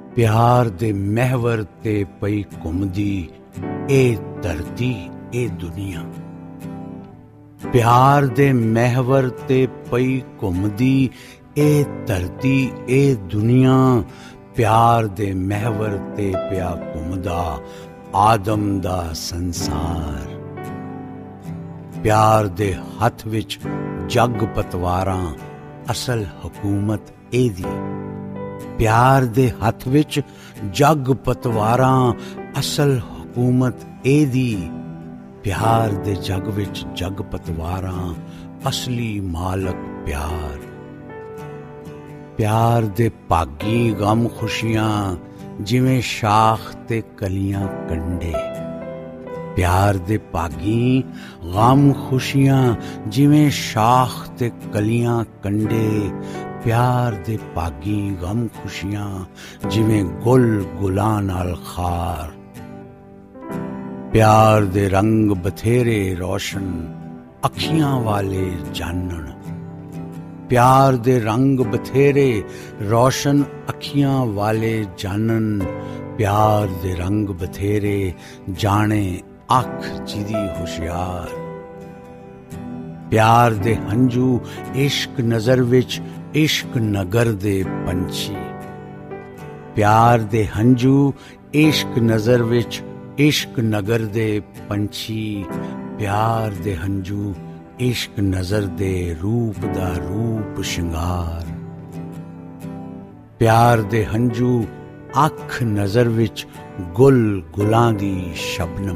प्यार दे महवर ते पई घुमदी ए धरती ए दुनिया। प्यार दे महवर ते पई घुमदी ए धरती ए दुनिया। प्यार दे महवर ते पिया घुमदा आदम दा संसार। प्यार दे हथ विच जग पतवारां असल हुकूमत एदी। प्यार दे हथ विच जग पतवारां असल हुकूमत एदी। प्यार दे जग विच जग पतवारां असली मालक प्यार। प्यार दे भागी गम खुशियां जिवें शाख ते कलियां कंडे। प्यार दे भागी गम खुशियां जिवें शाख ते कलियां कंडे। प्यार दे भागी गम खुशियां जिवें गुल गुलां नाल खार। प्यार दे रंग बथेरे रोशन अखियां वाले जानन। प्यार दे रंग बथेरे रोशन अखियां वाले जानन। प्यार दे रंग बथेरे जाने अख जिदी होशियार। प्यार दे हंजू इश्क नजर विच इश्क नगर दे पंछी। प्यार दे हंजू इश्क नजर विच इश्क नगर दे पंछी। प्यार दे हंजू इश्क नजर दे रूप दा रूप शिंगार। प्यार दे हंजू अख नजर विच गुल गुलां दी शबनम।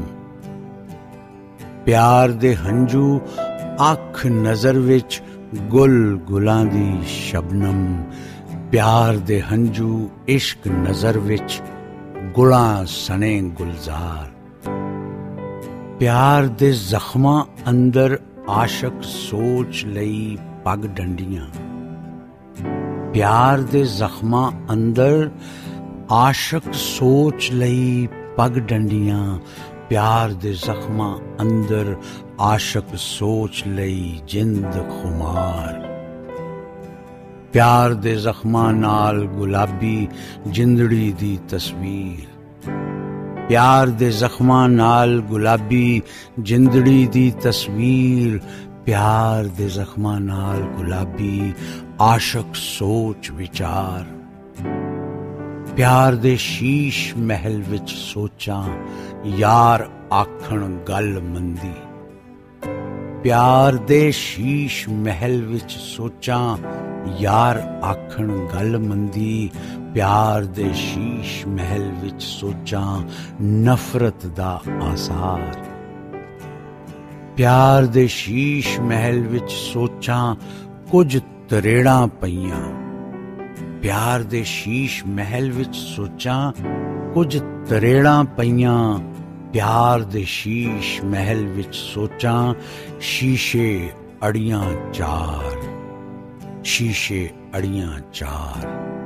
प्यार दे हंजू अख नजर विच गुल गुलां दी शबनम। प्यार दे हंजू इश्क नजर विच गुलां सने गुलजार। प्यार दे जख्मां अंदर आशक सोच लई पग डंडियां। प्यार दे जख्मां अंदर आशक सोच लई पग डंडियां। प्यार दे जख्मां अंदर आशक सोच लई जिंद खुमार। प्यार दे जख्मां नाल गुलाबी जिंदड़ी दी तस्वीर। प्यार दे जख्मां नाल गुलाबी जिंदड़ी दी तस्वीर। प्यार दे जख्मां नाल गुलाबी आशक सोच विचार। प्यार दे शीश महल विच सोचां यार आखण गल मंदी। प्यार दे शीश महल विच सोचां यार आखण गल मंदी। प्यार दे शीश महल विच सोचां नफरत दा आसार। प्यार दे शीश महल विच सोचां कुछ तरेड़ां पईयां। प्यार दे शीश महल विच सोचां कुछ तरेड़ां पईयां। प्यार दे शीश महल विच सोचां शीशे अड़ियां चार। शीशे अड़ियां चार।